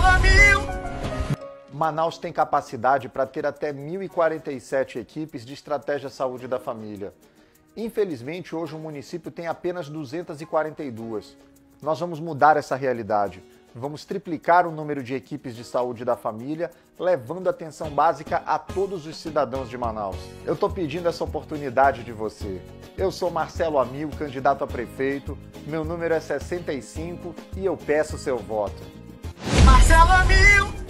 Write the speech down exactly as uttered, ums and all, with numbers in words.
Marcelo Amil. Manaus tem capacidade para ter até mil e quarenta e sete equipes de estratégia saúde da família. Infelizmente, hoje o município tem apenas duzentas e quarenta e duas. Nós vamos mudar essa realidade. Vamos triplicar o número de equipes de saúde da família, levando atenção básica a todos os cidadãos de Manaus. Eu estou pedindo essa oportunidade de você. Eu sou Marcelo Amil, candidato a prefeito, meu número é sessenta e cinco e eu peço seu voto. Marcelo Amil.